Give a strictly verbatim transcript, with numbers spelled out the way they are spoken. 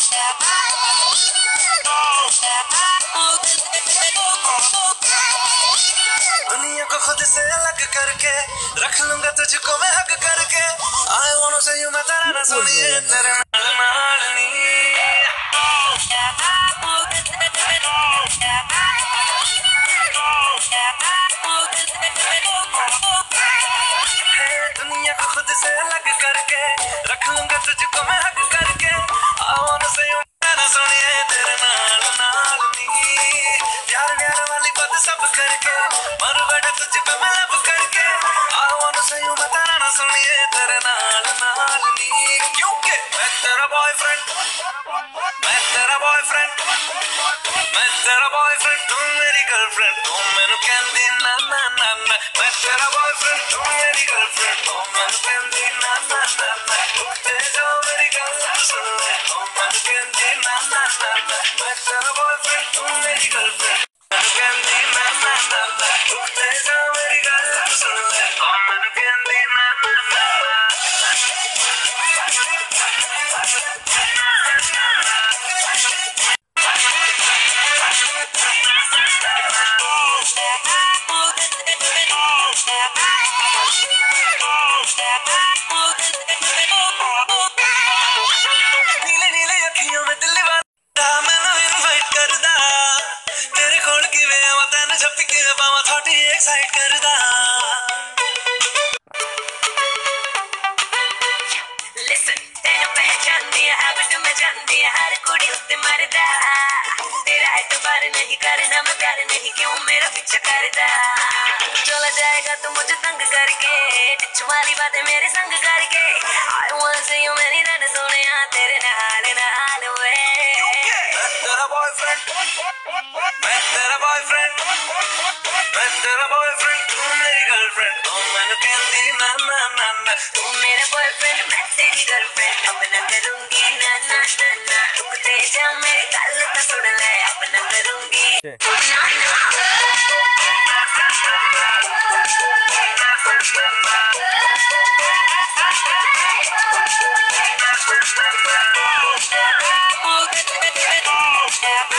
दुनिया को खुद से अलग करके रख लूंगा तुझको मैं हक करके। I wanna say you मैं तेरा ना सुनिए तेरे नाल नाल नी। दुनिया को खुद से अलग करके रख लूंगा तुझको मैं हक करके। I wanna say you मैं तेरा सुनिए तेरे नाल नाल नी। प्यार प्यार वाली बात सब करके मर बैठा तुझको मैं लब करके। I wanna say you मैं तेरा ना सुनिए तेरे नाल नाल नी। क्योंकि मैं तेरा बॉयफ्रेंड, मैं तेरा बॉयफ्रेंड, मैं तेरा बॉयफ्रेंड, तू मेरी गर्लफ्रेंड, तू मैनू कहंदी ना ना ना ना। मैं तेरा बॉयफ्रेंड, तू मेरी गर्लफ्रेंड, तू मैनू कहंदी ना ना ना ना। उठते जाओ मेरी गल सुन ले, तू मैनू कहंदी ना ना ना ना। मैं तेरा बॉयफ्रेंड, तू मेरी गर्लफ्रेंड, मैनू कहंदी ना ना ना ना। उठते जाओ मेरी गल सुन ले, तू मैनू कहंदी ना ना ना ना। नीले नीले अखियों में दिल वाला मैनू इनवाइट करदा। तेरे कोल किवें आवां तैनू झपकी किवें पावां थोड़ी एक्साइट करदा। Listen, तेनू पहचानदी है हैबिट में जानदी है हर कुड़ी उत्ते मरदा। तेरा एतबार नहीं करना मैं प्यार नहीं क्यों मेरा पीछा करदा। चला जाएगा तू मुझे तंग करके टिच वाली बातें मेरे संग करके। I wanna see you मेरी रन सोनिया तेरे नाल नाल वे। मैं तेरा बॉयफ्रेंड, मैं तेरा बॉयफ्रेंड, मैं तेरा बॉयफ्रेंड, तू मेरी गर्लफ्रेंड, तू मैनू कहंदी ना ना ना ना। तू मेरा बॉयफ्रेंड मैं तेरी गर्लफ्रेंड अब ना करूंगी ना ना ना ना। रुकते जा मेरी गल तो सुन ले अब ना करूंगी ना ना। Oh,